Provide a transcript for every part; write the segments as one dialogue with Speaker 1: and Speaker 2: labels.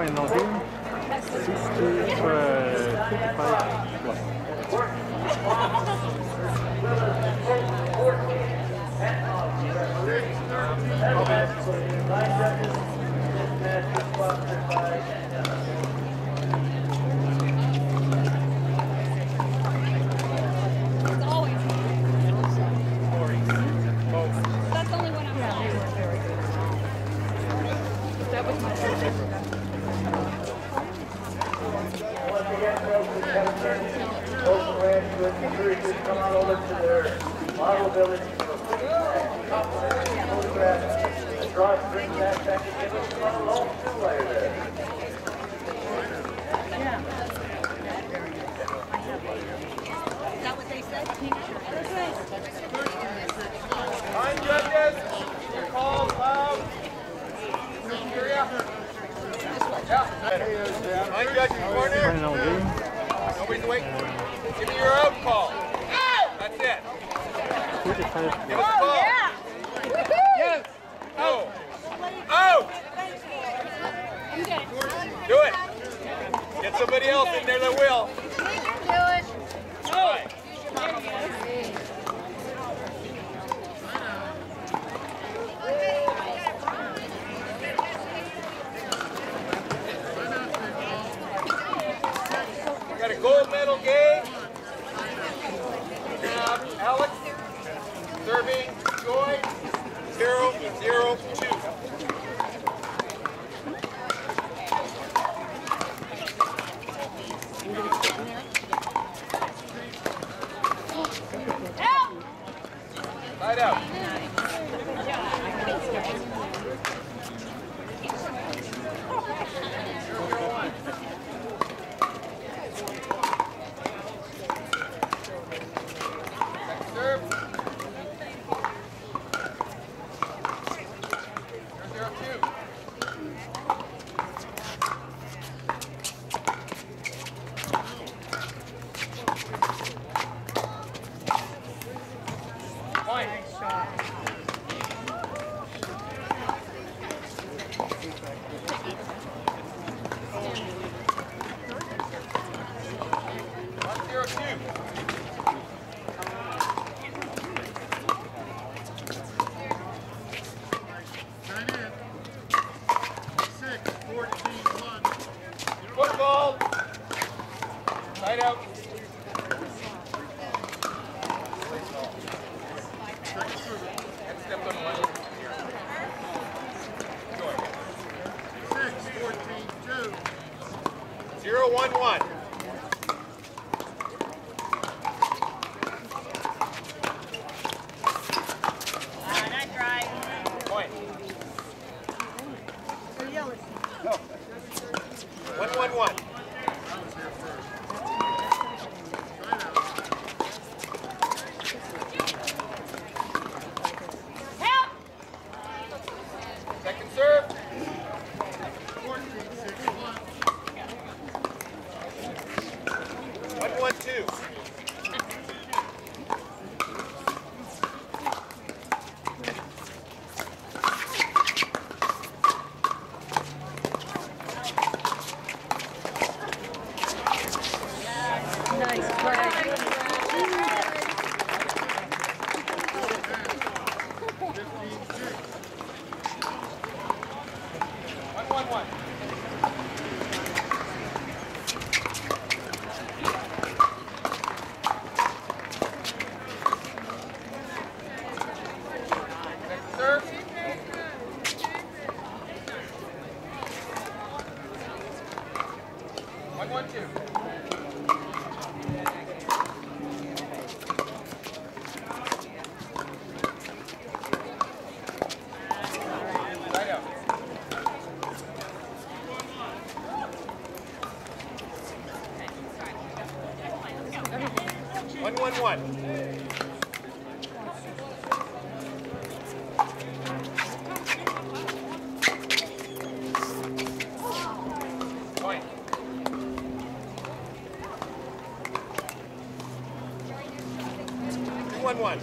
Speaker 1: Final game, 55 plus.
Speaker 2: Come on over to their model village for photographs. Draw string that back and give us one alone too later there.
Speaker 3: Is that what they said?
Speaker 4: Fine, judges. Your call's loud. Fine, judges, corner.
Speaker 1: Final game.
Speaker 4: Nobody's waiting. Give me your out call. That's it.
Speaker 1: 55
Speaker 4: Give
Speaker 1: plus.
Speaker 4: us a call. Yes. Oh. Oh. Do it. Get somebody else in there that will.
Speaker 3: Do it.
Speaker 4: All right. Got a gold medal game. Alex serving Joy 0-0-2. Side out. Serve. 0-0-2. Point. Football. Side out. And step on one. 0-1-1.
Speaker 3: Nice try.
Speaker 4: Point. 1-1-1.
Speaker 3: Help!
Speaker 4: Second serve. 1-1-2.
Speaker 3: Nice try.
Speaker 4: 1-1-1. Second serve. 1-1-2. Side out. 1-1-1. Point. 2-1-1.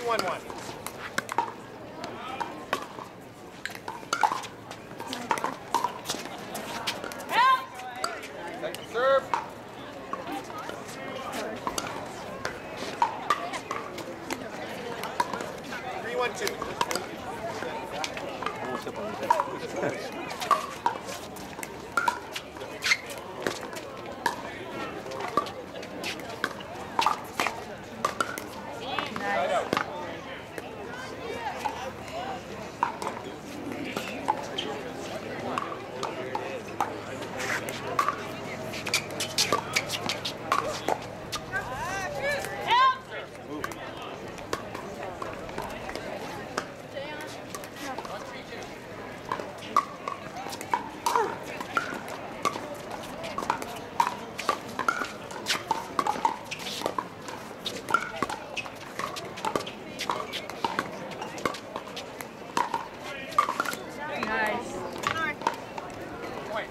Speaker 4: 3-1-1. Second serve. 3-1-2.
Speaker 1: Oh, c'est pas vrai.
Speaker 4: Right out.
Speaker 3: Nice.
Speaker 4: Point.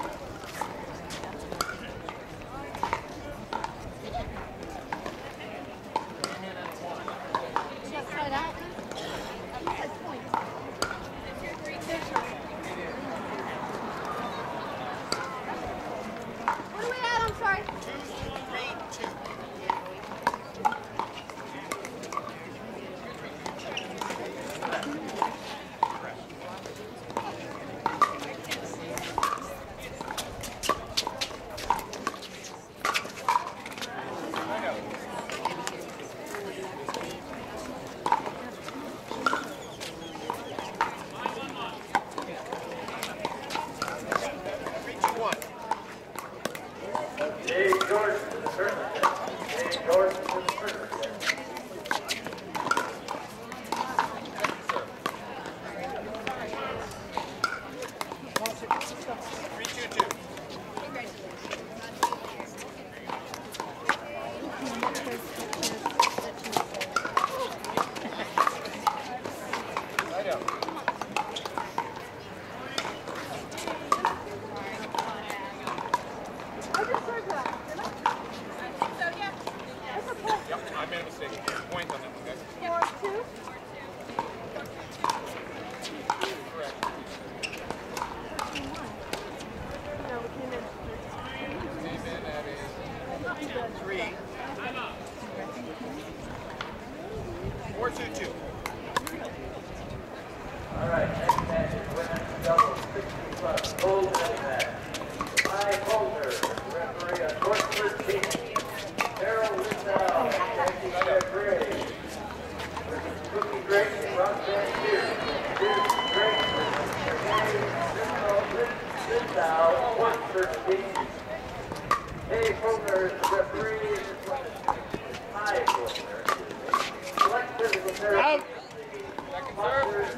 Speaker 3: What are we at? I'm sorry.
Speaker 4: 2-3-2. Right out. Three, two, one.
Speaker 2: Dave Jordan to the tournament. Dave Jordan to the tournament.
Speaker 4: Three, two, two. Right out. Yep, I made a mistake. Point on that one, guys. Correct. Came in at a 3. 4-2-2.
Speaker 2: All right, next match is women's doubles 60+ gold medal match. High Holder, referee on Northford team. Carol Lindau and Jackie Jeffrey. Versus Cookie Grace and Roxanne Pierce. Pierce Grace versus Lindau, Northford team. Dave Holder is the referee. This one is High Holder. Select physical therapy.
Speaker 4: Out. Second serve.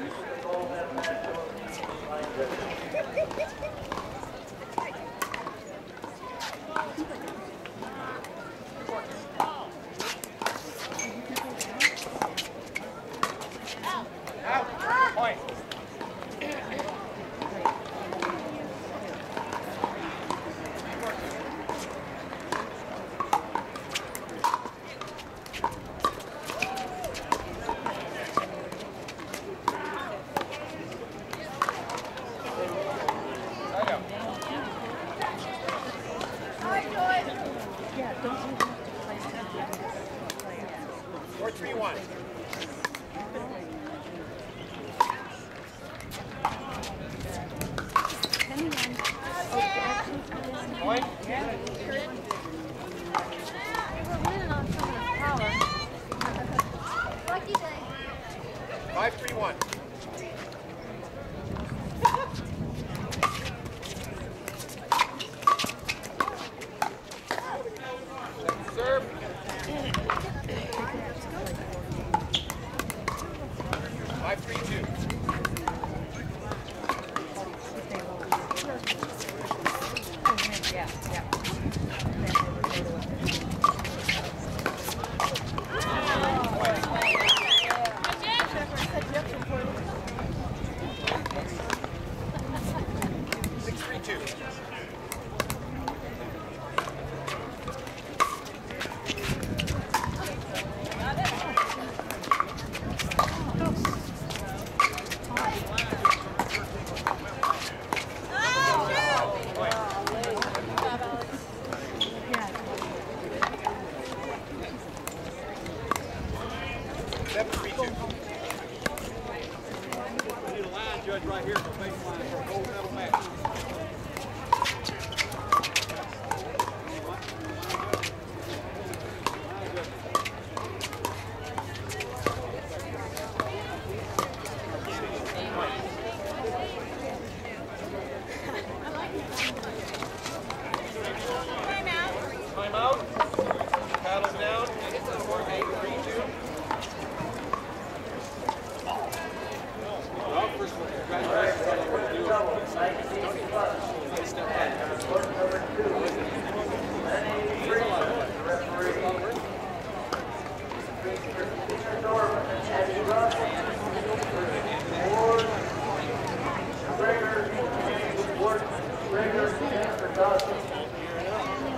Speaker 4: Out. Point. Right out. 4-3-1. Point.
Speaker 3: Lucky day.
Speaker 4: 5-3-1. Second serve. 5-3-2.
Speaker 3: Yeah, yeah.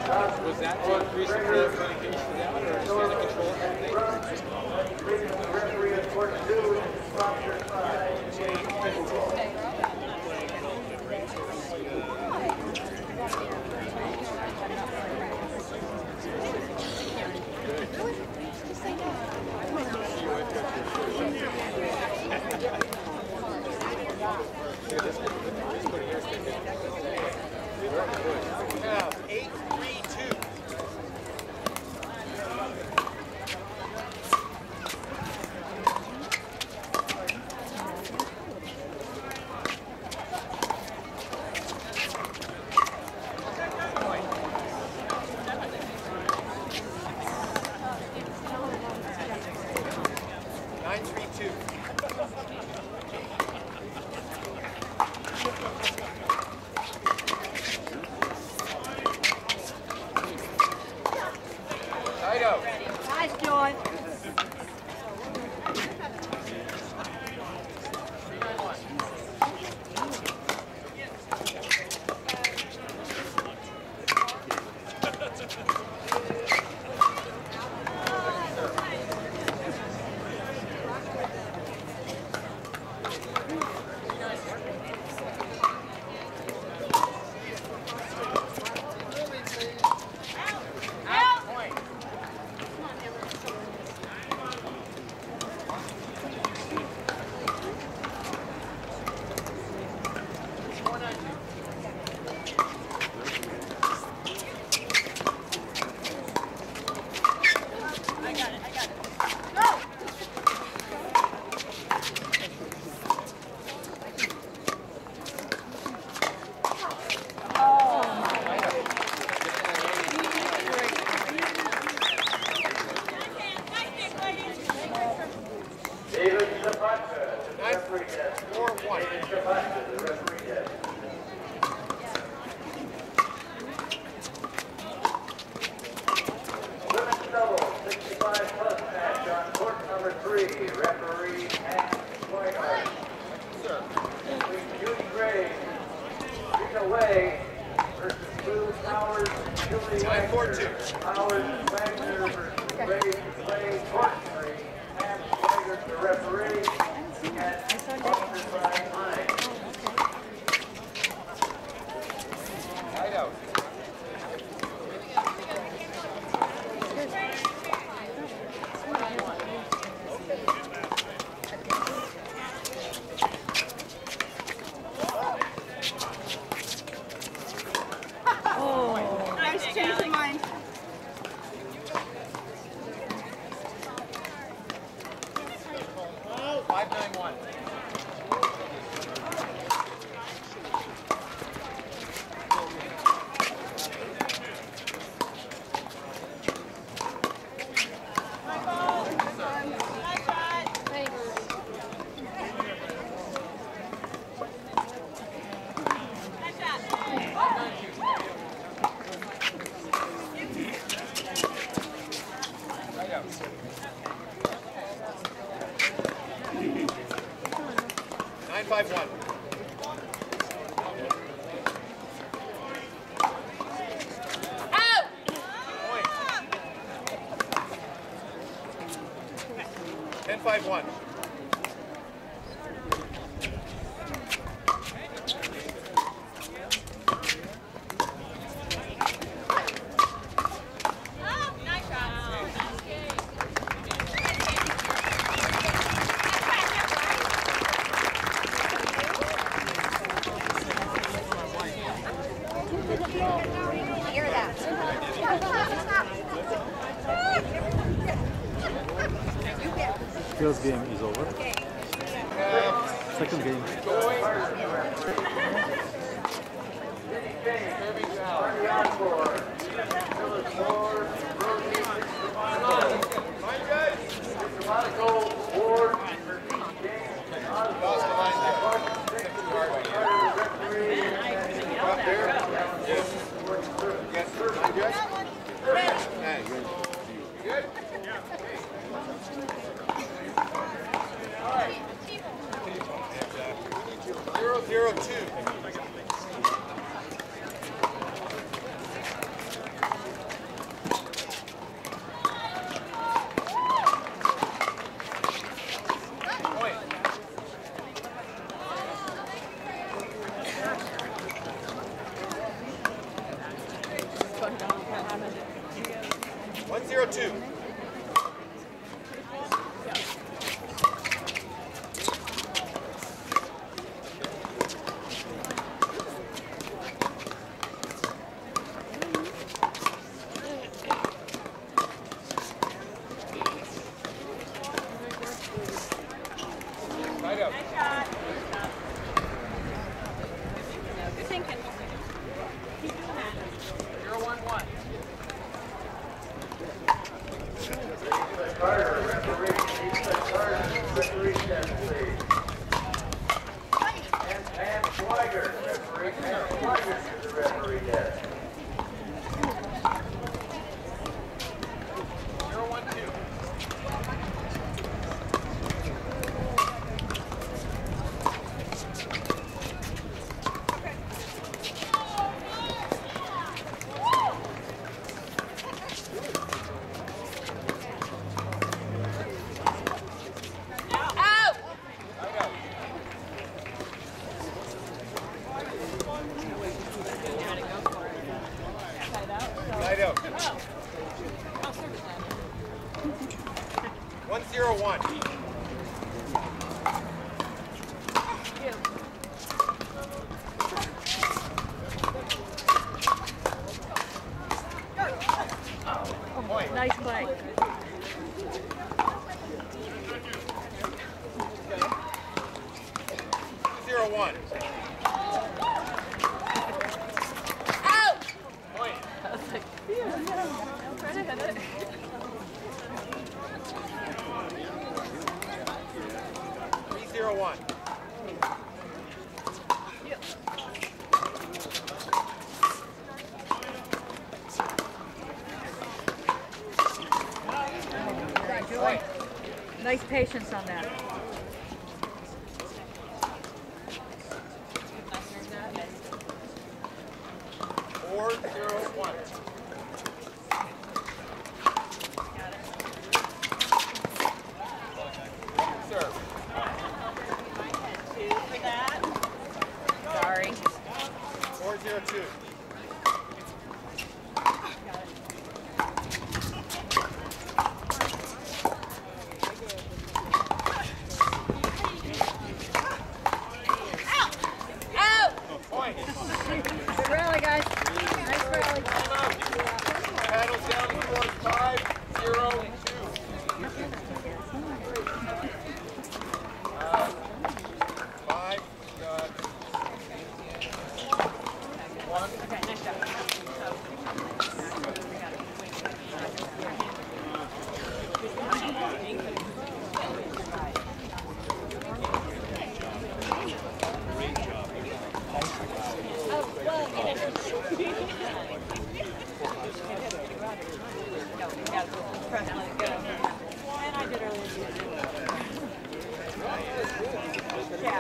Speaker 4: Was that to increase the flow of medication down, or is it to control everything?
Speaker 2: Referee at court 2, sponsor 5.
Speaker 4: Now, 8-3-2.
Speaker 3: Nice, John.
Speaker 2: David Zapata, the referee desk.
Speaker 4: 4-1.
Speaker 2: David Zapata, the referee desk. Women's double, 65 plus match on court number 3. Referee Hank Whiteheart. Between Judy Gray, Rita Way versus Lou Powers and Julie Wagner.
Speaker 4: 9-4-2.
Speaker 2: Powers and Wagner versus Gray, Clay, court 3. Hank Whiteheart, the referee. And sponsored by Mine.
Speaker 4: Hideout.
Speaker 3: Nice change of mind.
Speaker 4: Oh, 5-9-1. Hideout. 9-5-1. Point. 10-5-1.
Speaker 3: Hear that.
Speaker 1: First game is over. Second game.
Speaker 4: Serving out.
Speaker 2: Marty Osborne, Phyllis Ward, Rosie
Speaker 4: Fine, guys.
Speaker 2: Monaco, Ward, James
Speaker 4: Lost the line there.
Speaker 2: Osborne,
Speaker 4: Too hard on you.
Speaker 2: Carter, referee,
Speaker 4: Up there? Yes. Yes. Fine, guys. Nice. You good? All right. 0-0-2.
Speaker 5: 2. Right up.
Speaker 3: Nice shot. Good thinking. Keep doing that.
Speaker 4: 0-1-1.
Speaker 2: Carter, referee, Carter, referee, please. And Pam Schweiger, referee, Pam Schweiger to the referee desk.
Speaker 4: 0-1-2.
Speaker 5: Side out. 1-0-1. Point.
Speaker 3: Nice play.
Speaker 5: 2-0-1.
Speaker 3: Out!
Speaker 5: Point.
Speaker 3: I was like, don't try to hit it.
Speaker 5: 3-0-1. Point.
Speaker 3: Nice patience on that.
Speaker 5: Four, 0-1. Serve.
Speaker 3: Sorry.
Speaker 5: 4-0-2.
Speaker 3: Out!
Speaker 5: Point.
Speaker 3: Good rally, guys. Nice rally.
Speaker 5: Paddles down towards 5-0-2. 5, got 1.
Speaker 3: Okay, nice job. And I did earlier. Yeah.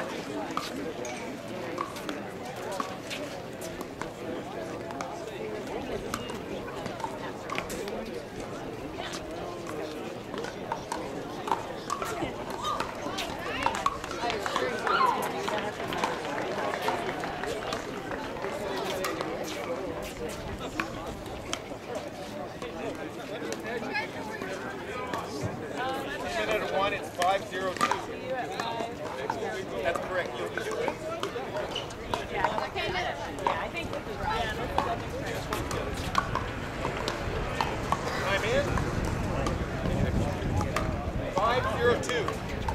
Speaker 5: Minute at 1, it's 5-0-2. That's correct. You do it.
Speaker 3: Yeah, I think this is right.
Speaker 5: Time in. 5-0-2.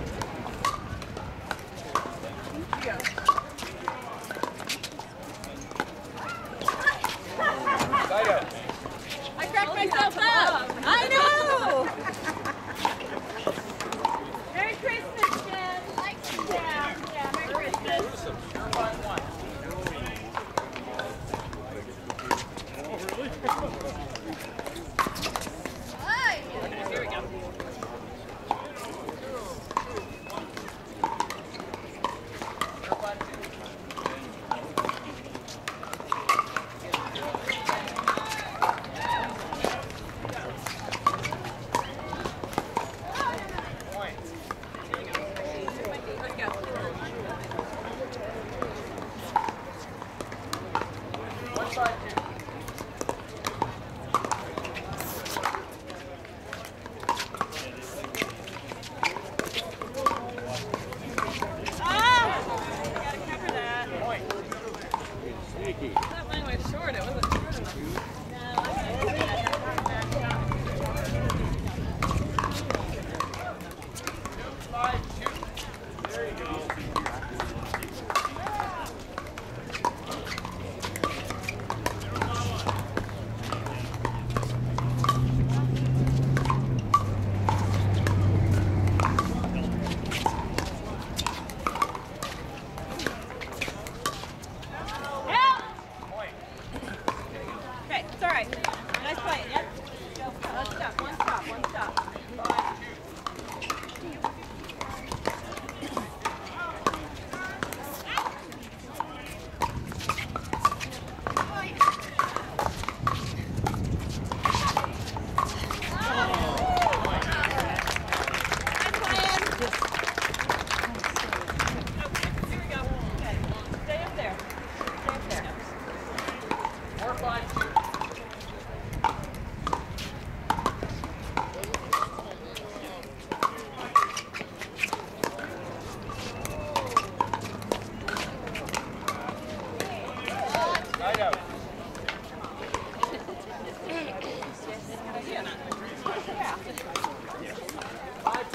Speaker 5: Side out.
Speaker 3: I cracked myself up. I know. Merry Christmas, Jen. Yeah, Merry Christmas.
Speaker 4: 0-1-1. Here we go.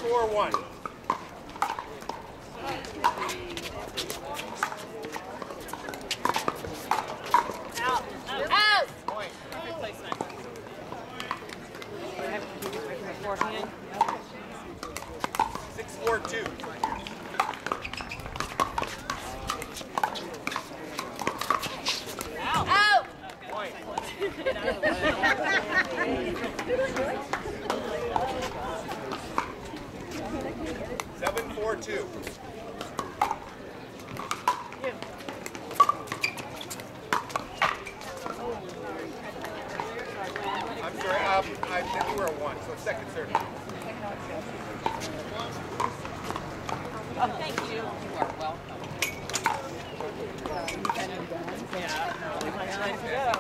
Speaker 5: 7-4-1.
Speaker 3: Out.
Speaker 5: Point.
Speaker 3: Replacement. I have to do this beforehand.
Speaker 5: 6-4-2.
Speaker 3: Out.
Speaker 5: Point. 7-4-2. I'm sorry, I think you were a 1, so second serve.
Speaker 3: Oh, thank you. You are welcome. Yeah, only my time to go.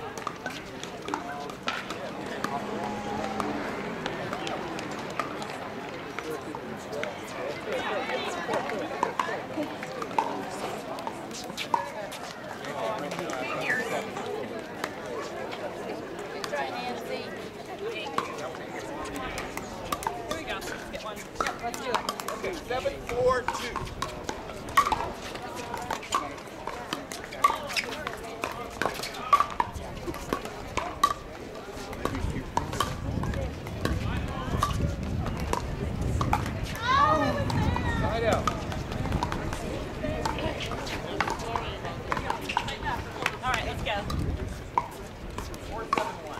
Speaker 3: Try Nancy. Here we go. Let's get one. Yep, let's do it.
Speaker 5: Okay, 7-4-2. Side out.
Speaker 3: All right, let's go.
Speaker 5: 4-7-1.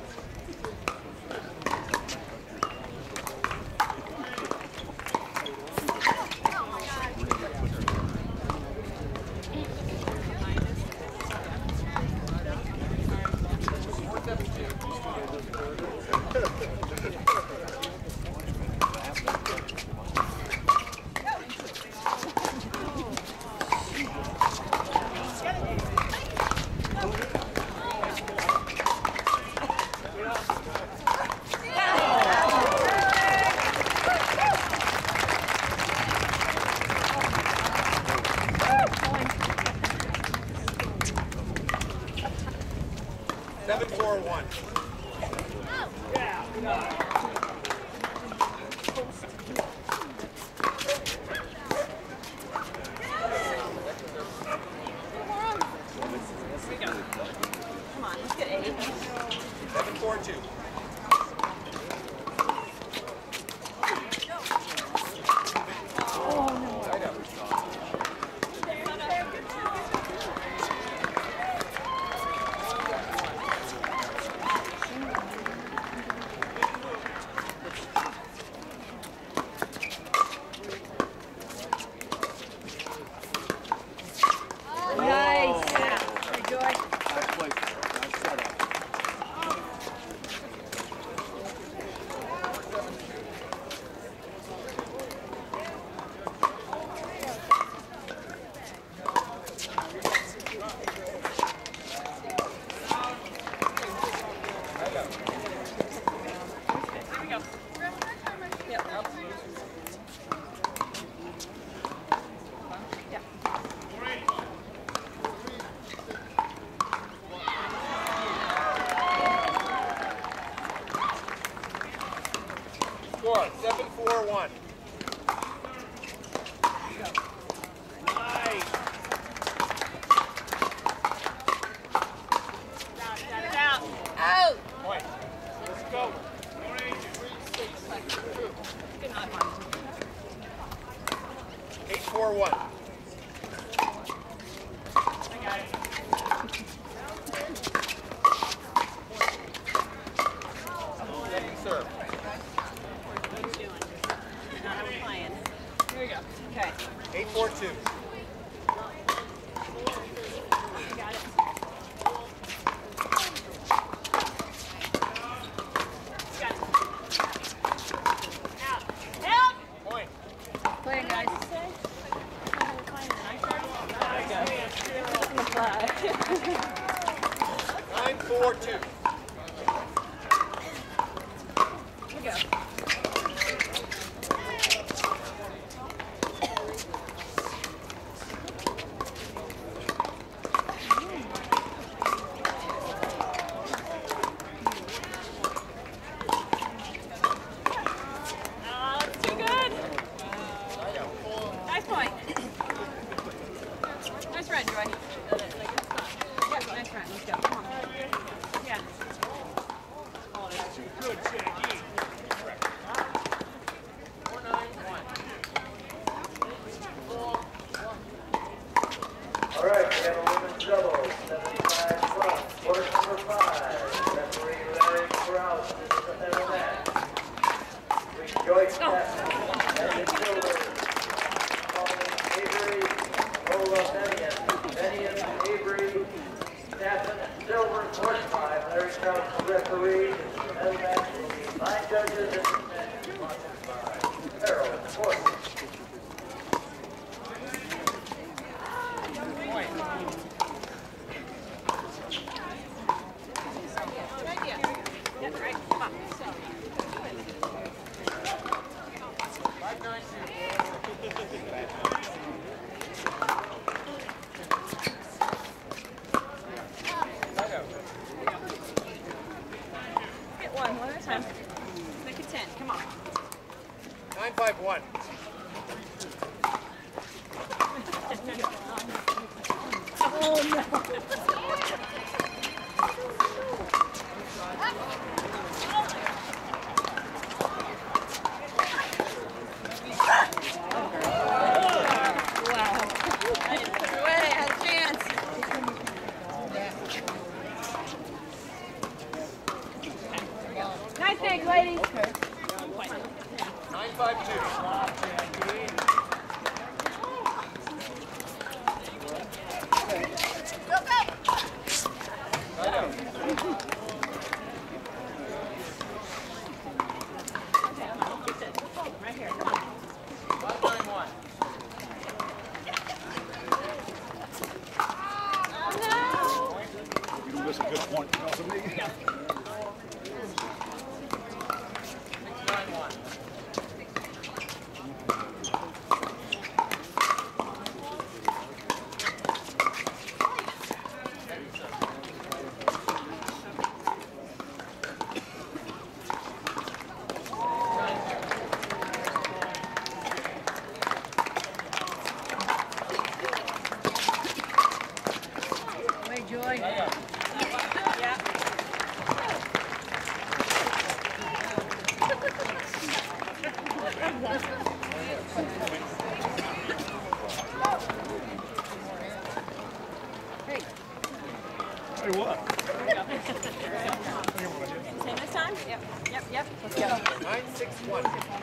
Speaker 3: Come on, let's get 8.
Speaker 5: 7-4-2. Side out.
Speaker 3: Nice. Yeah. Very good.
Speaker 1: Nice place. Nice setup.
Speaker 3: Here we go. Yep. Yep.
Speaker 5: Score 7-4-1.
Speaker 3: Out. Out.
Speaker 5: Point. Let's go.
Speaker 3: Good night, Mom.
Speaker 5: 8-4-1.
Speaker 3: I got it.
Speaker 5: Second serve.
Speaker 3: What are you doing? Not how we're playing. Here we go. Okay.
Speaker 5: 8-4-2.
Speaker 3: You got it. Got it. Out. Help!
Speaker 5: Point.
Speaker 3: Play it, guys. There we go.
Speaker 1: Good, Shaggy.
Speaker 2: All right, we have a women's double, 75 plus, court number 5. Referee Larry Krause is the head of that. Rejoice Stafford, Evan Silver, Colin Avery, Ola Bennion, Avery, Stafford, Silver, court 5. Larry Krause, the referee. And match will be 9 judges and 10 sponsored by Harold Court.
Speaker 3: Yep, right. Come on. Get one at a time. Make it 10. Come on.
Speaker 5: 951.
Speaker 3: Oh no. Nice thing, ladies.
Speaker 5: 952.
Speaker 3: Right here, come on.
Speaker 5: 591.
Speaker 1: You don't miss a good point because of me.
Speaker 5: 691.
Speaker 3: Joy. Yeah. Hey.
Speaker 1: Hey, what?
Speaker 3: Same this time? Yep. Let's go.
Speaker 5: 961.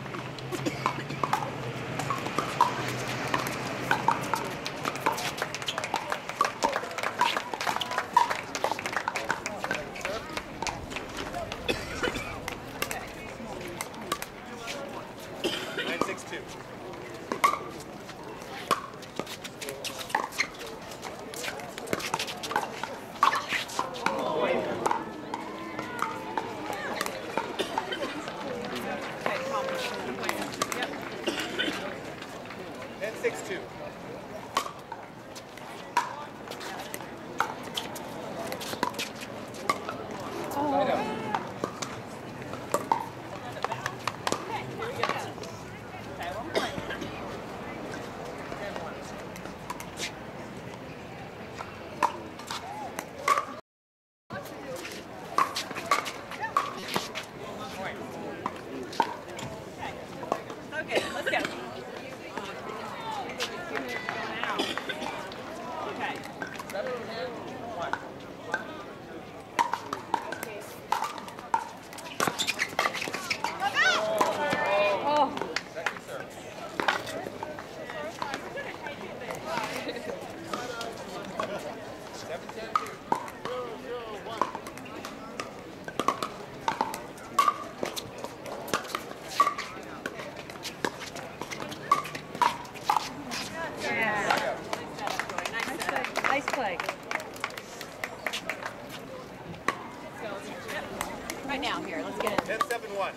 Speaker 3: Okay, let's go. Okay.
Speaker 5: 7, 10, 1.
Speaker 3: Oh.
Speaker 5: Second serve. Seven, 10, 2.
Speaker 3: Nice play. Right now, here, let's get it.
Speaker 5: 10, 7, 1.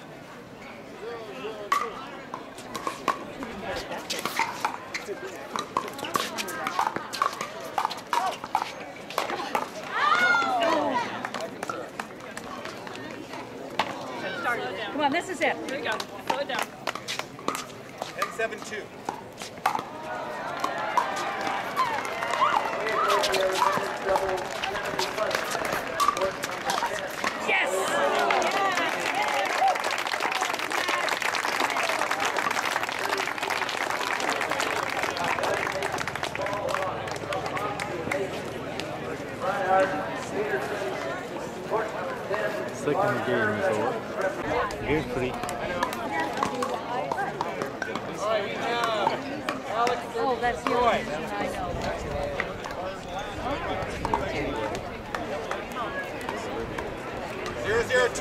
Speaker 3: Come on, this is it. Here we go. Slow it down.
Speaker 5: 10, 7, 2.
Speaker 3: Yes!
Speaker 6: Here's pretty.
Speaker 3: Oh, that's the only reason I know.
Speaker 5: 0-0-2.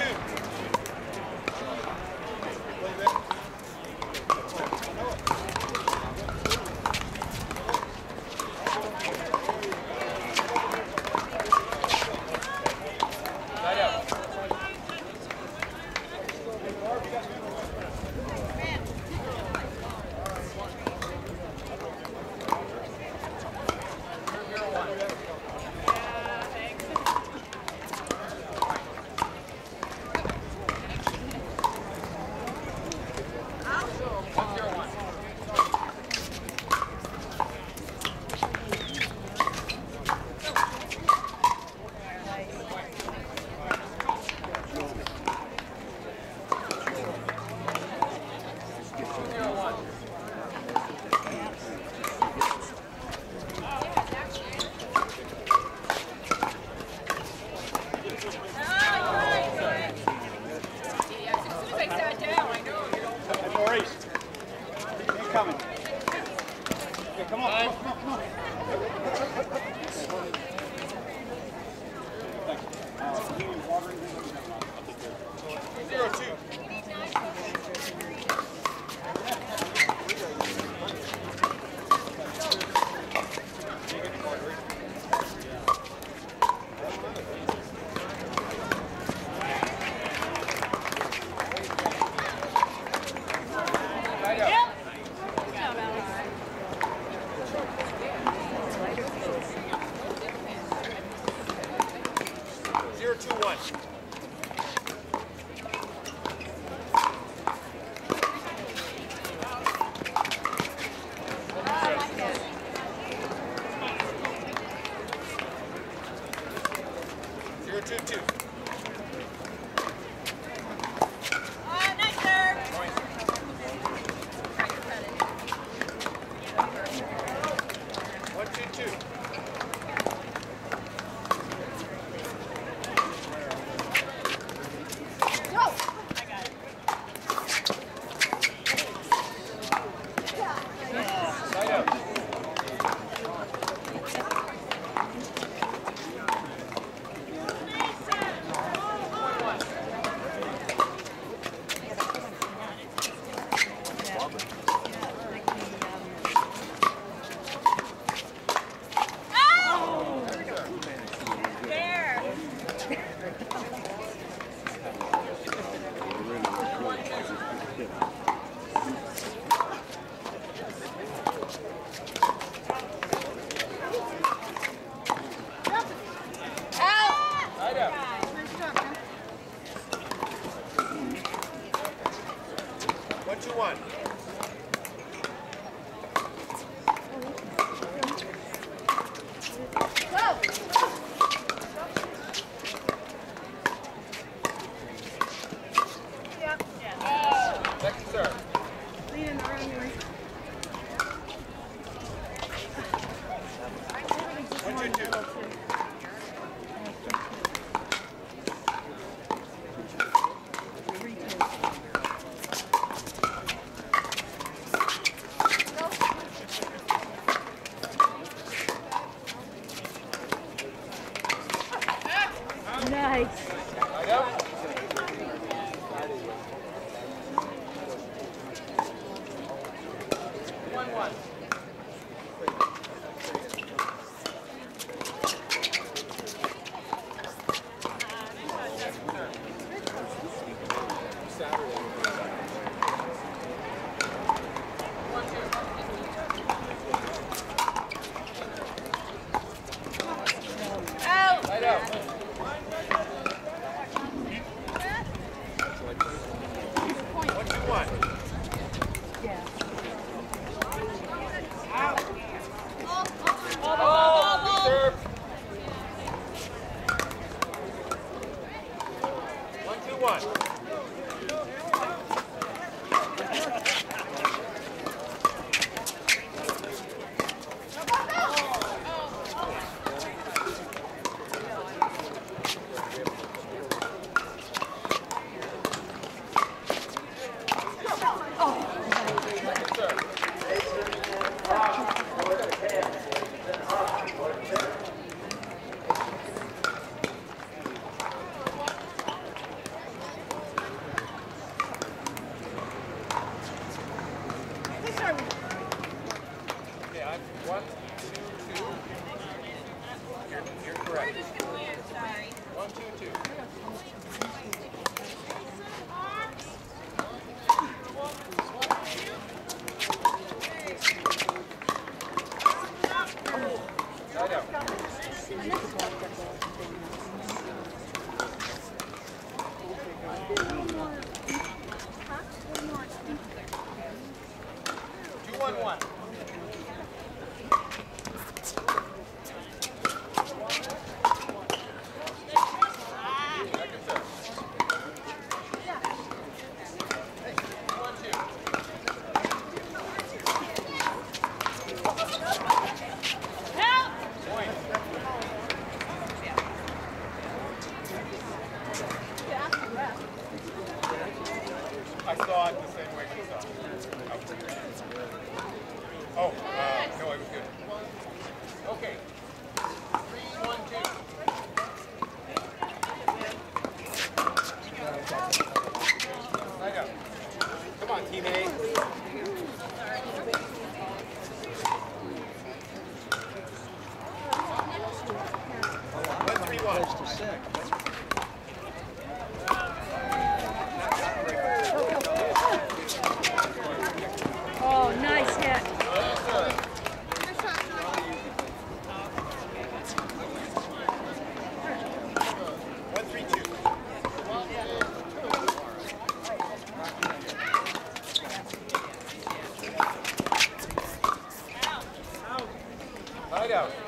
Speaker 5: I saw it the same way she saw it. Oh, no, it was good. Okay. 3, 1, 2. Right up. Come on, team A. 1, 3, 1.
Speaker 3: Oh, nice hit.
Speaker 5: 1, 3, 2. Right out.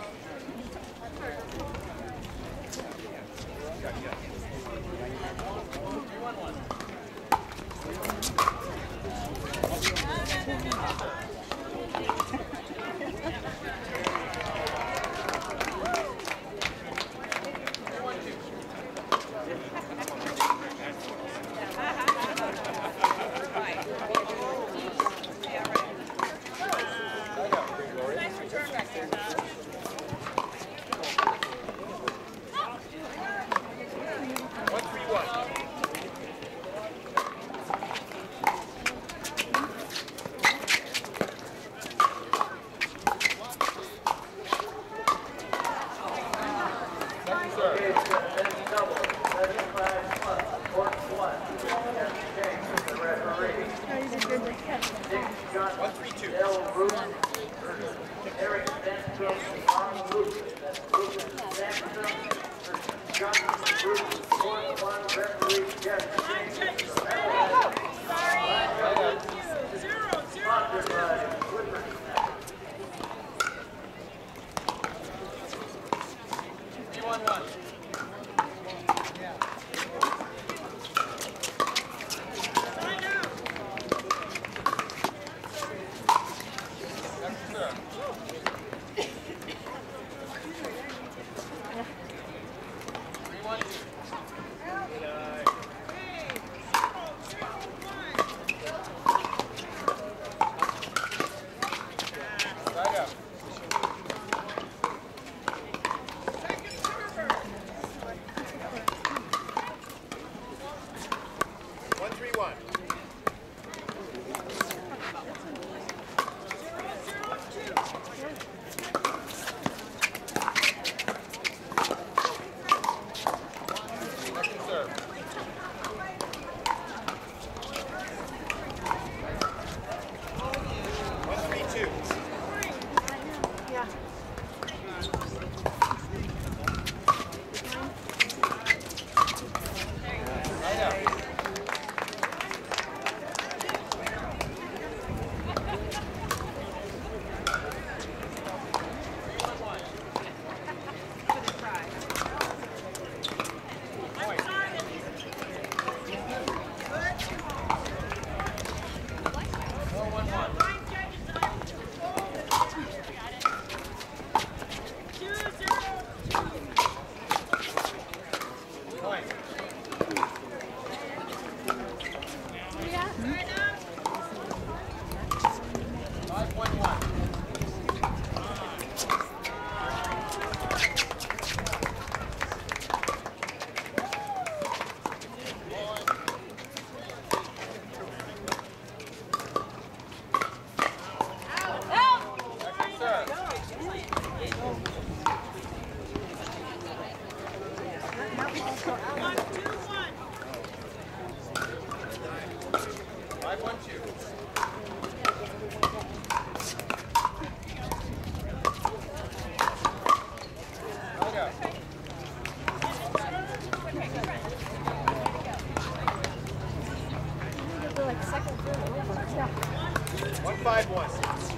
Speaker 5: 1-5-1.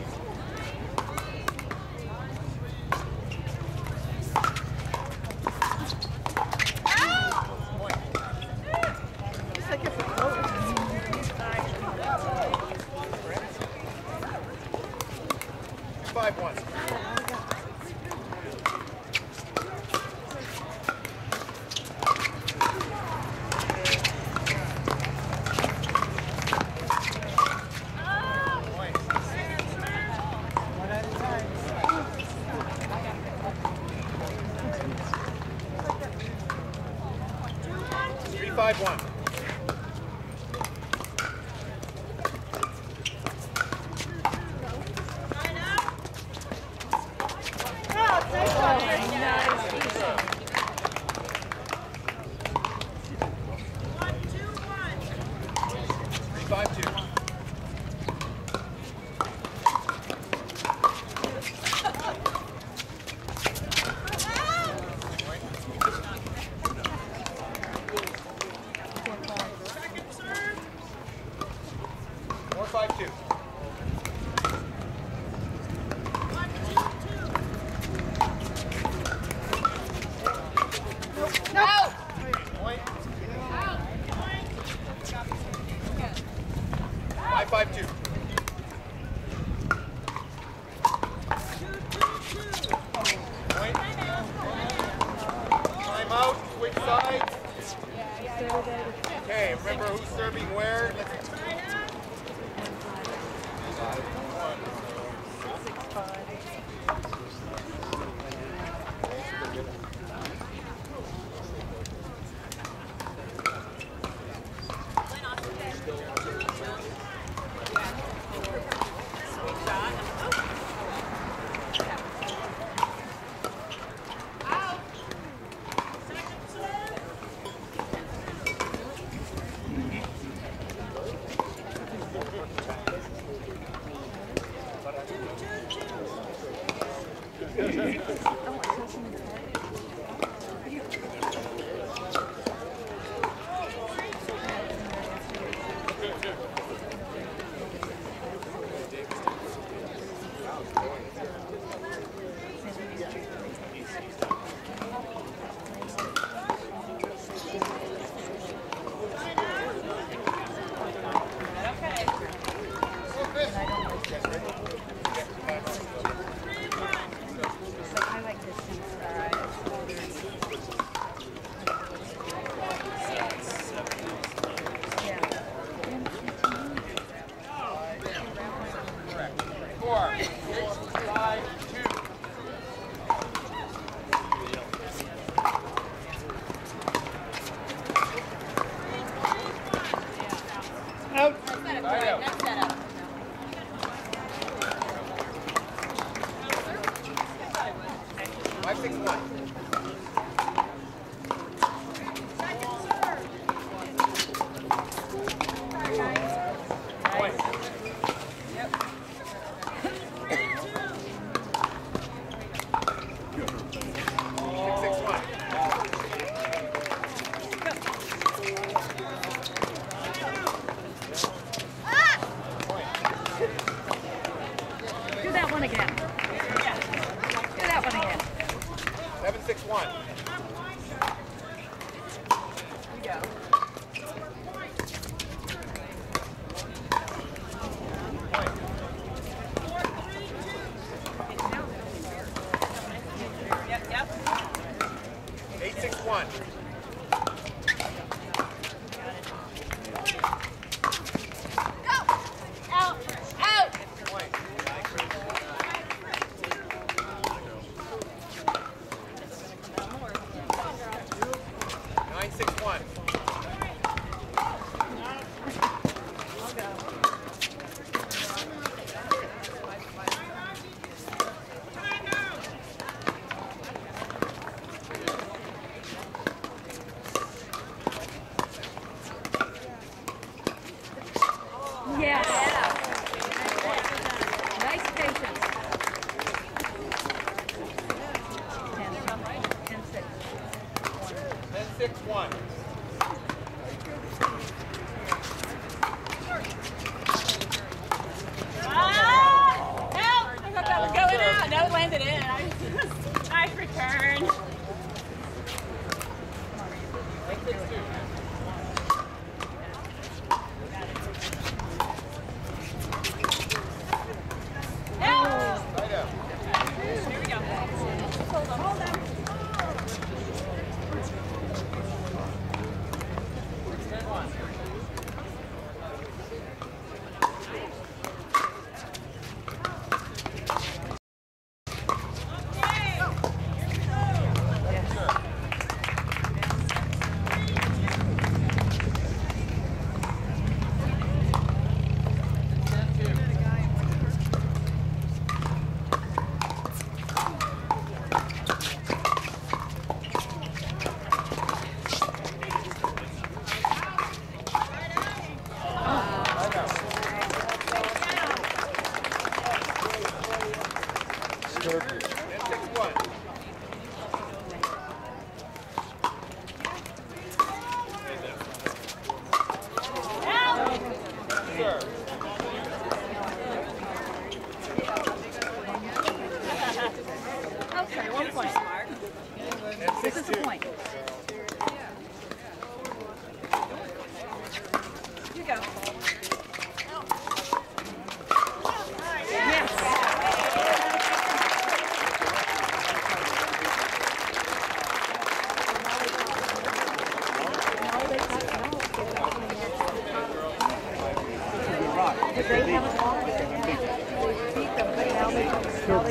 Speaker 5: Okay, remember who's serving where?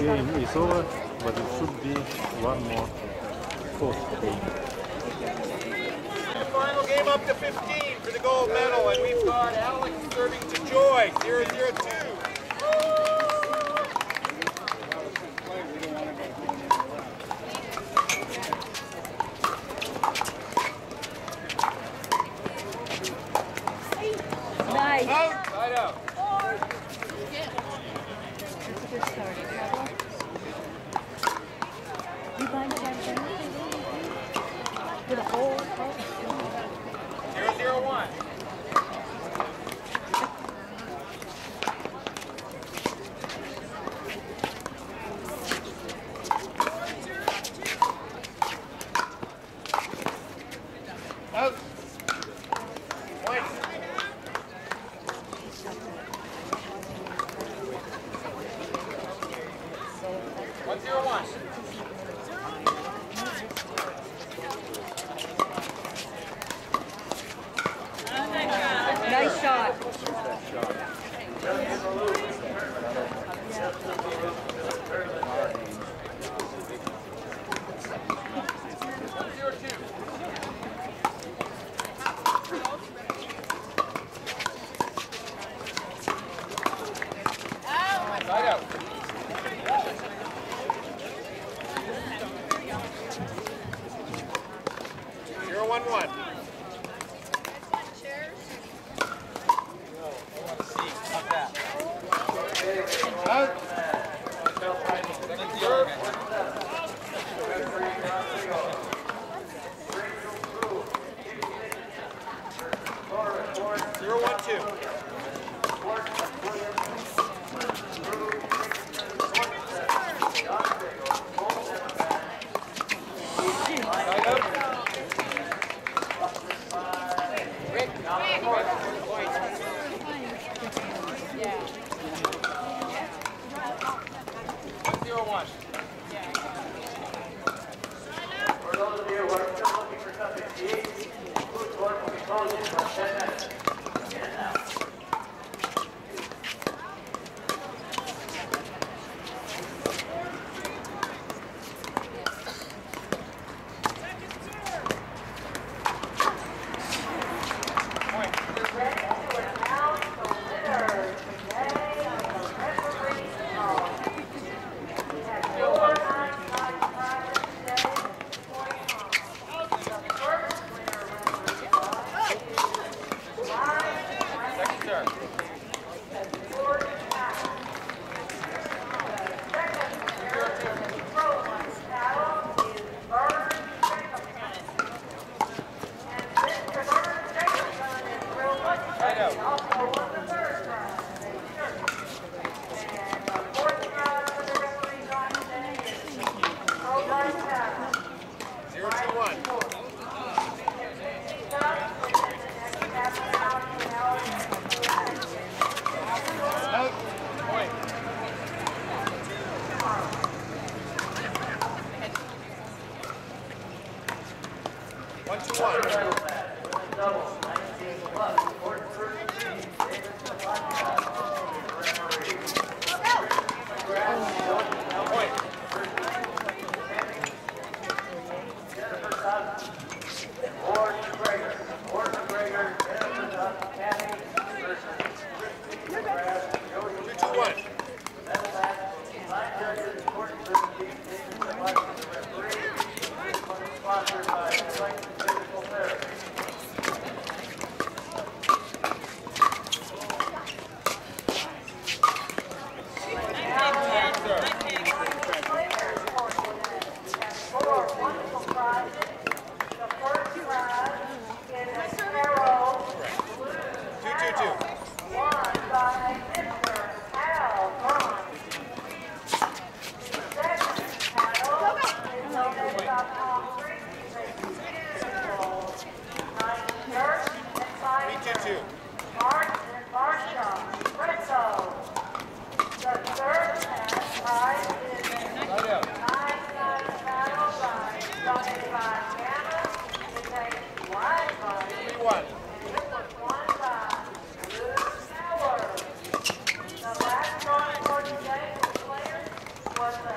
Speaker 6: game is over, but it should be one more fourth game.
Speaker 5: The final game up to 15 for the gold medal, and we've got Alex serving to Joy, 0-0-2.
Speaker 3: Nice.
Speaker 5: Side out.
Speaker 3: You find it with a hole.
Speaker 5: 0-0-1. Out. Point. 1-0-1.
Speaker 3: Nice shot.
Speaker 5: Side out. Zero, 1-1. Out. Second serve. Zero, 1-2. Side out. Rick.
Speaker 3: Yeah.
Speaker 5: 1-0-1.
Speaker 2: For those of you who are still looking for something to eat, food court will be closing in about 10 minutes. In and out.
Speaker 5: Second serve. Side out. Zero, 2-1. Out. Point. 1-2-1. Point.
Speaker 2: Ward McGregor, Jennifer Dunn, Kathy versus Nebraska, Jody
Speaker 5: 2-2-1.
Speaker 2: Line judges, court certificate, taken by the referee, sponsored by Select Physical Therapy. Four wonderful prizes. The first prize is a Arrow
Speaker 5: 2-2-2.
Speaker 2: won by Mr. Al Braun. The second paddle is donated by Palm Creek. Nice shirt and fine
Speaker 5: 3-2-2.
Speaker 2: Mark and Marshaw, Fresco. The third prize is
Speaker 5: Side out.
Speaker 2: nice paddle donated by Anna. It takes Wi-Fi.
Speaker 5: 3-1.
Speaker 2: It was won by Lou Miller. The last drawing for today's player was the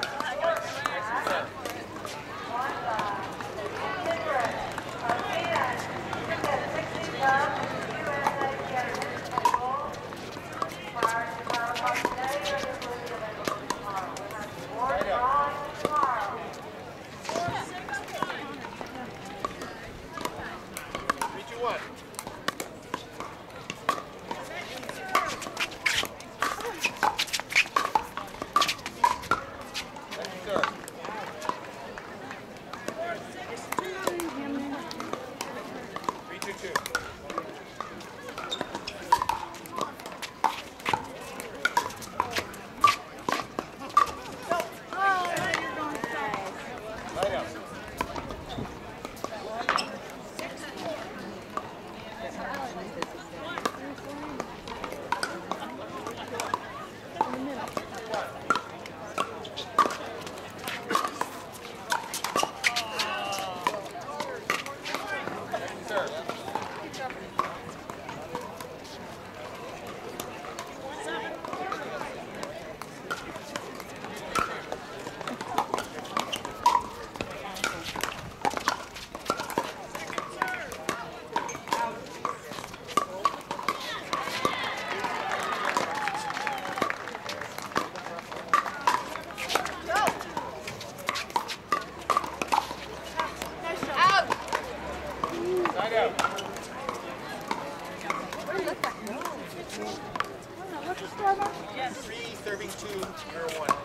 Speaker 3: Yes.
Speaker 5: 3 serving 2, error 1.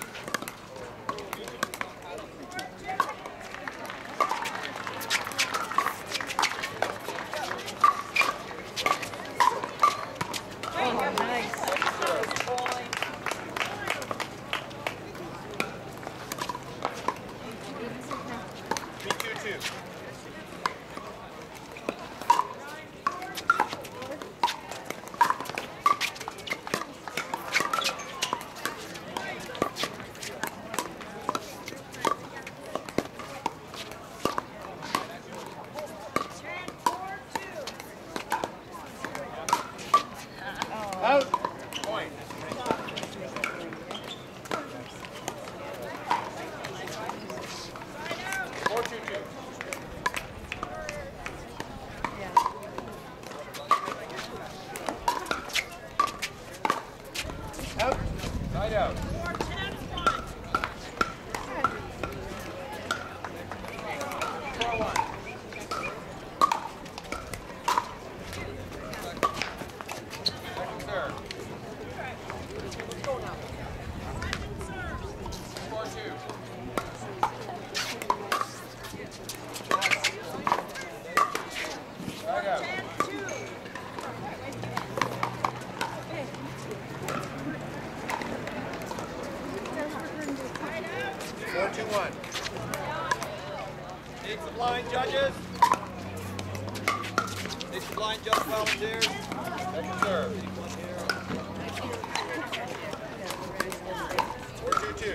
Speaker 5: Out. Point. 4-2-2. Out. Side out. 4-1. Take the blind, judges. Take the blind, judge volunteers. Second serve. 4-2-2.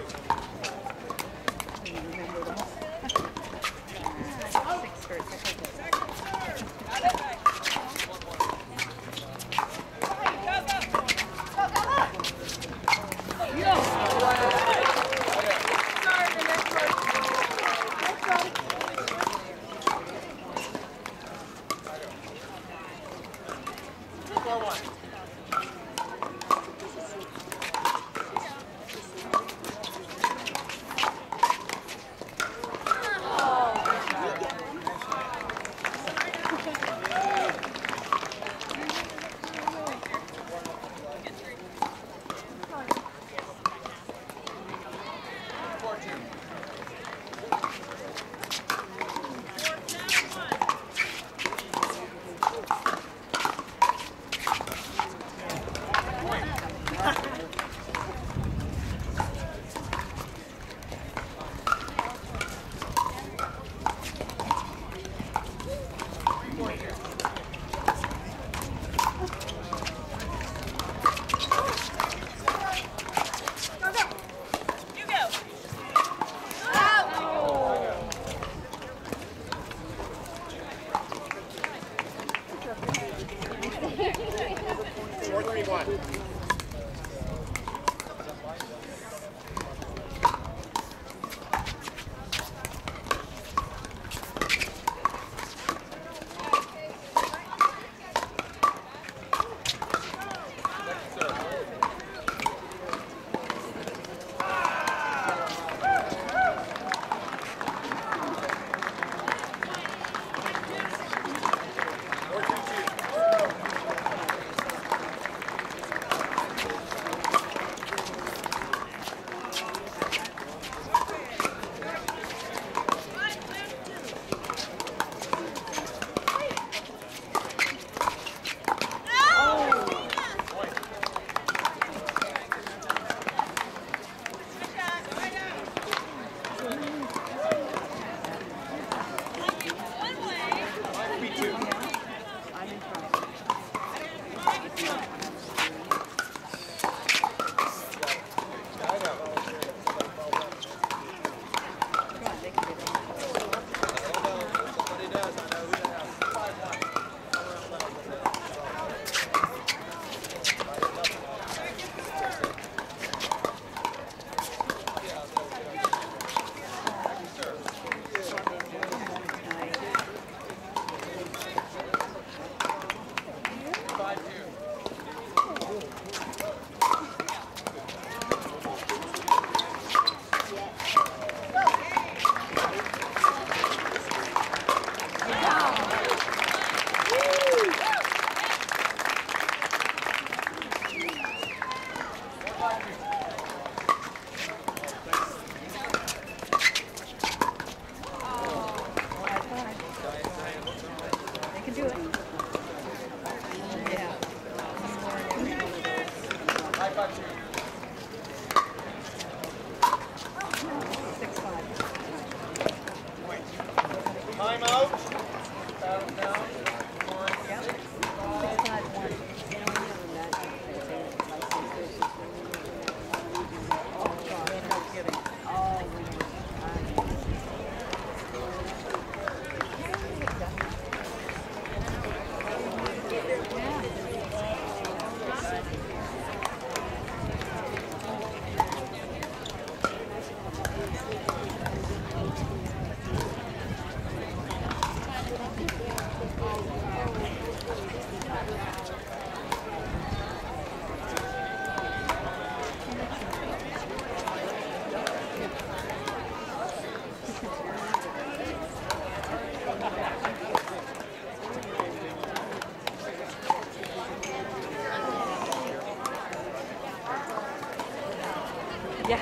Speaker 3: Yeah.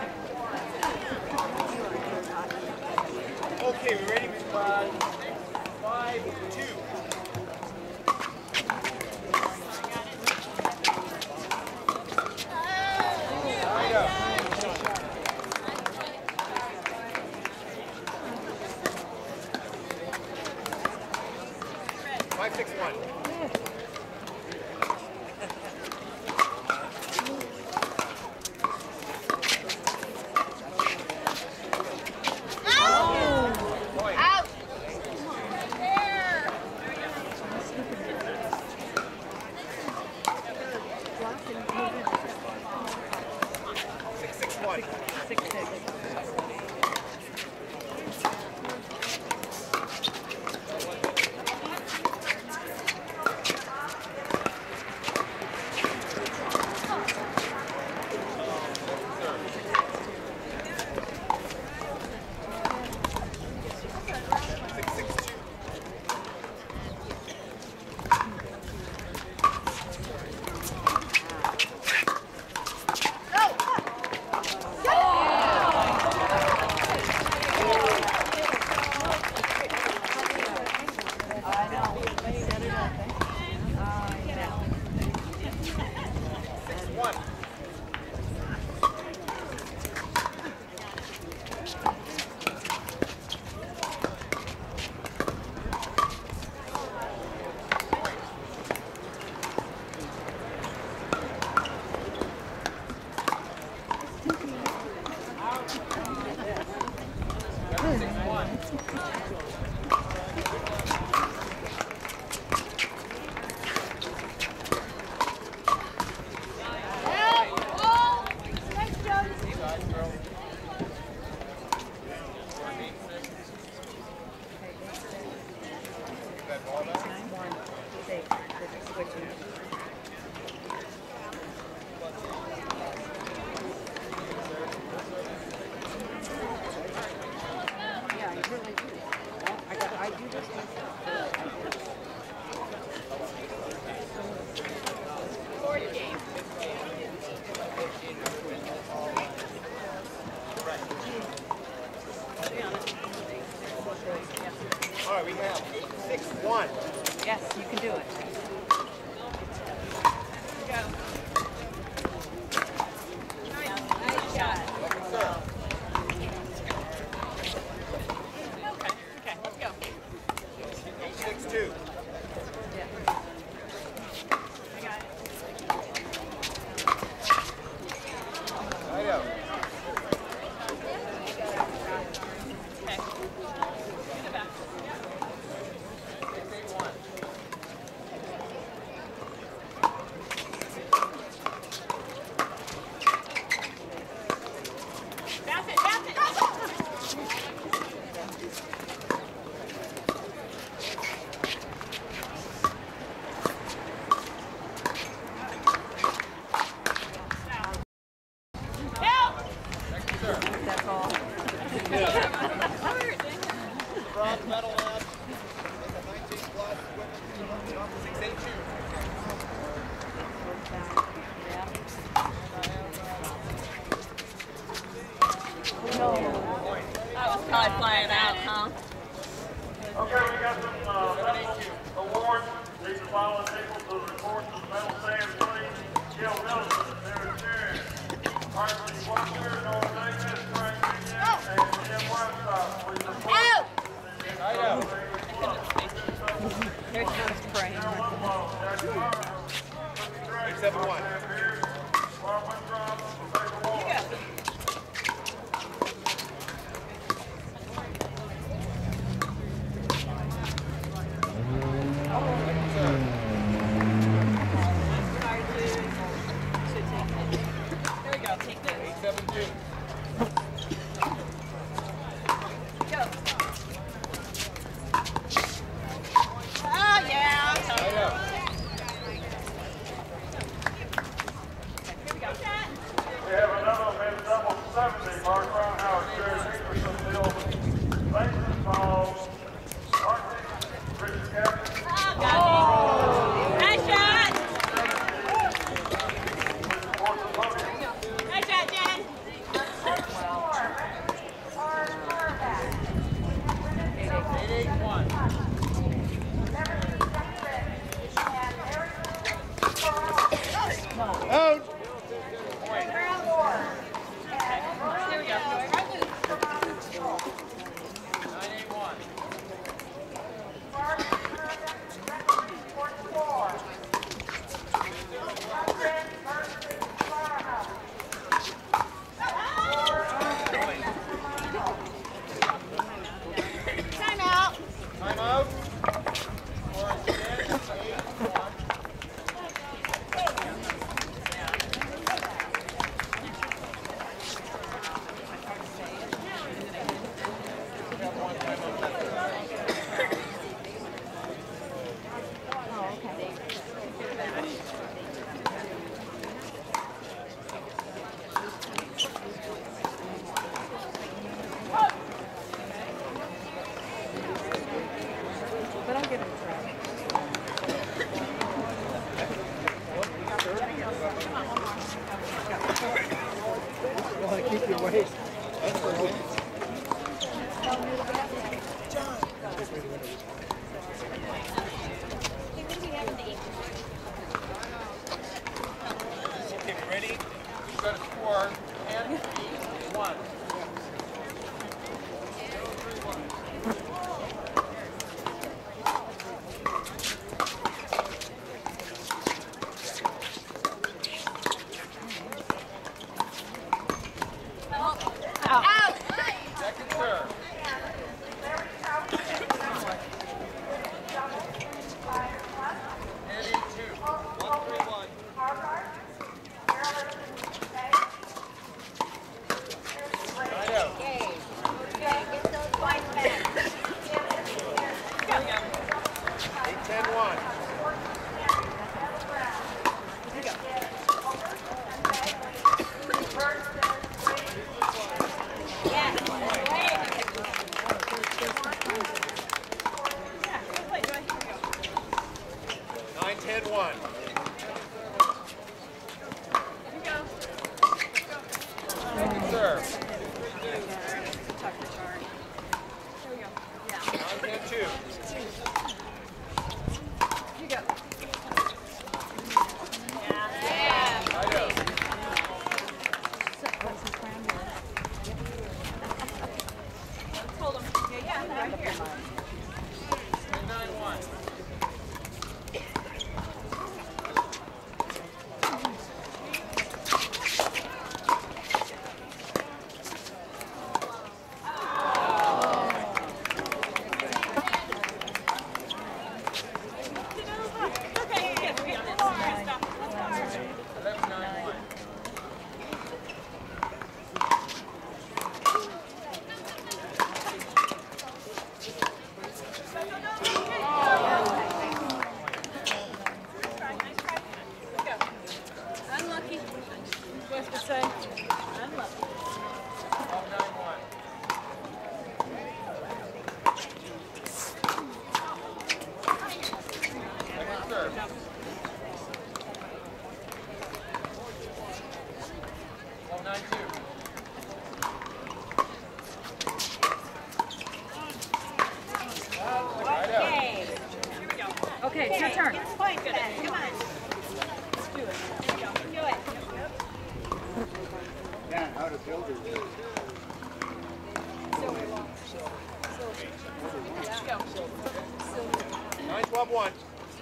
Speaker 5: Okay, we ready? 5-2. All right, we have 8-6-1.
Speaker 3: Yes, you can do it. Go. Nice shot. Okay, let's go.
Speaker 5: 6-2.
Speaker 3: I got it.
Speaker 5: I know.
Speaker 3: Okay. In the back.
Speaker 5: Bronze medal lab. 19 plus women. 6-8-2.
Speaker 3: That was probably flying out, huh?
Speaker 2: Okay, we got some medal awards. These are following people to the report to the medal stand, please. Jill Nelson, Sarah Sharon, Archie Walker, Noel Davis, Frank Vignan, and Jim Weinstock. Please report.
Speaker 5: I know.
Speaker 3: There's no spraying.
Speaker 5: 8-7-1.
Speaker 3: There we go. Take this.
Speaker 5: 8-7-2.
Speaker 3: Go. Ah, yeah.
Speaker 5: I know. Okay, ready? We've got to score 10 each, 1. Second serve. And 2. 1-3-1. Right out.
Speaker 3: Okay. Get those points back.
Speaker 5: 8-10-1.
Speaker 3: Yeah. Play, Joy.
Speaker 5: 9-10-1. Second serve. 9-10-2. Right out.
Speaker 3: Hold them. Yeah, right here.
Speaker 5: 9-1.
Speaker 3: Okay, yes, we got this. Stop.
Speaker 5: 11-9-1.
Speaker 3: Unlucky. What's to say? Unlucky.
Speaker 5: 12-9-1. Second serve. 12-9-2. Right out.
Speaker 3: Okay. Here we go. Okay, it's your turn. Point back. Come on. Let's do it. Here we go. Do it.
Speaker 1: Yeah, how to build it.
Speaker 3: Let's go.
Speaker 5: 9-12-1.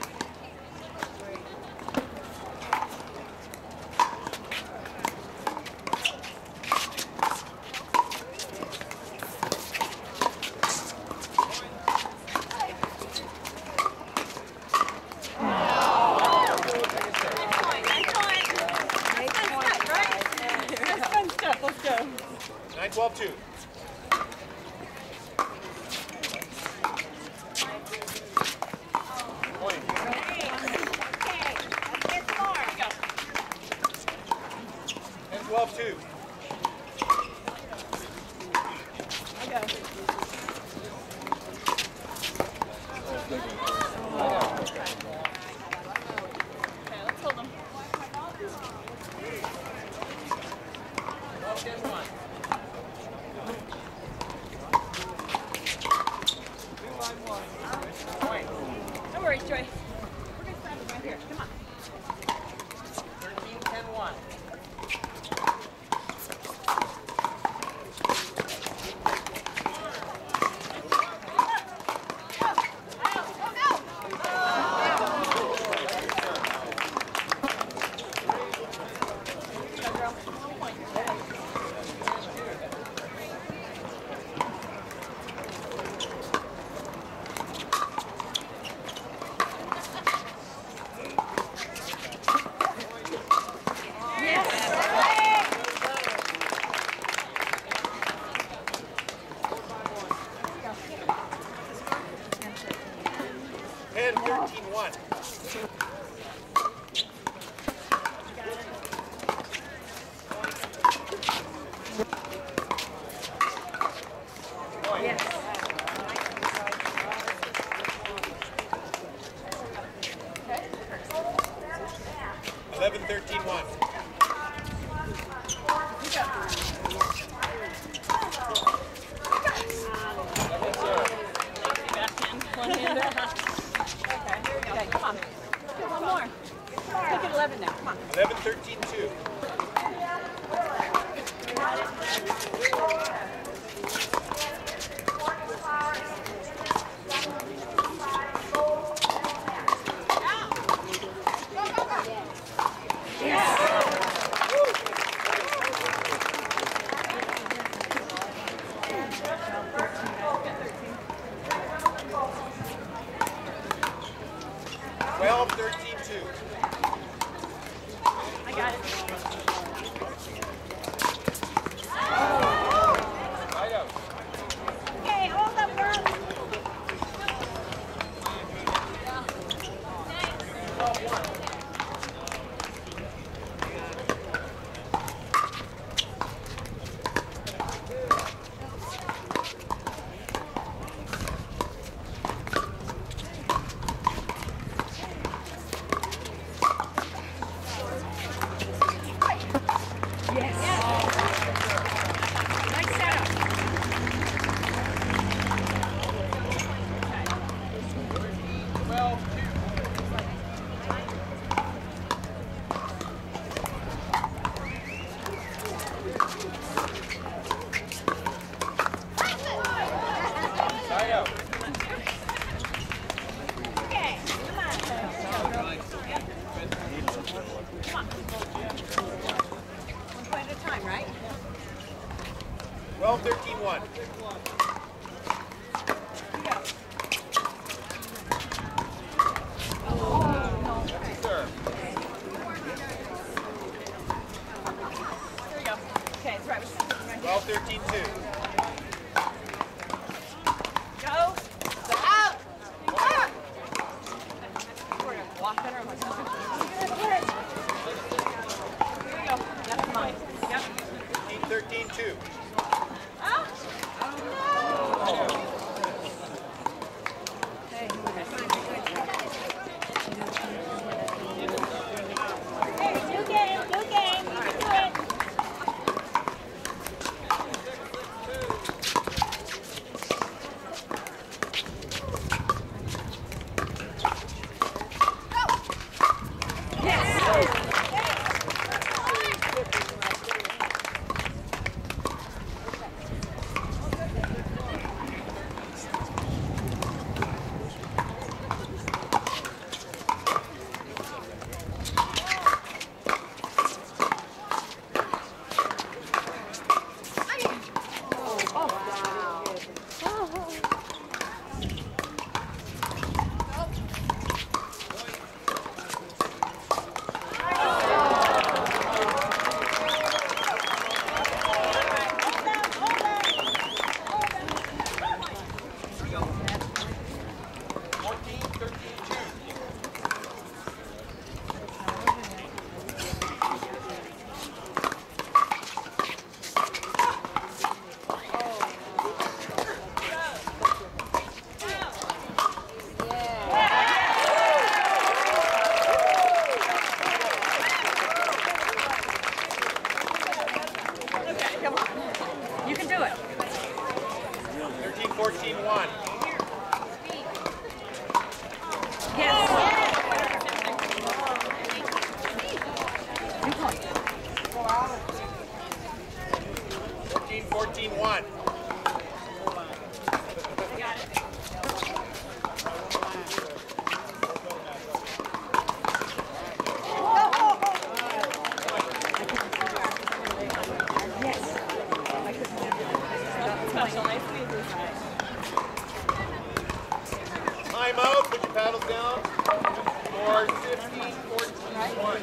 Speaker 3: Nice point. Right? That's fun stuff. Let's go.
Speaker 5: 9-12-2. Point.
Speaker 3: Okay. Get more.
Speaker 5: 10-12-2.
Speaker 3: I go. Okay, let's hold them.
Speaker 5: 12-10-1. Point.
Speaker 3: No worries, Joy. We're going to stand right here. Come on.
Speaker 5: 13-10-1.
Speaker 3: on. Let's get one more. Let's get 11 now. Come on.
Speaker 5: 11, 13, 2.
Speaker 3: I got it. Okay, hold up, girl. One point at a time, right?
Speaker 5: 12, 13, 1. Sir.
Speaker 3: There we go. Okay, it's right.
Speaker 5: 12, 13, 2.
Speaker 3: Go. Out. Out. We're going to walk better on myself. Here we go. That's mine. Yep.
Speaker 5: 13, 2.
Speaker 3: You can do it.
Speaker 5: 13, 14, 1.
Speaker 3: Yes. New point.
Speaker 5: 13, 14, 1. Time out, put your paddles down. For 15, 14, 1.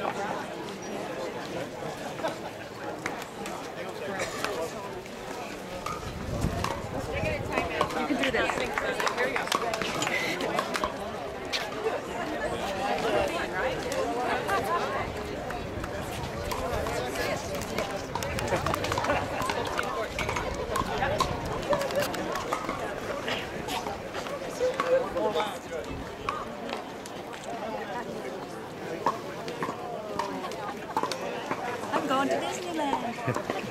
Speaker 3: You can do this. Here we go. I'm going to Disneyland.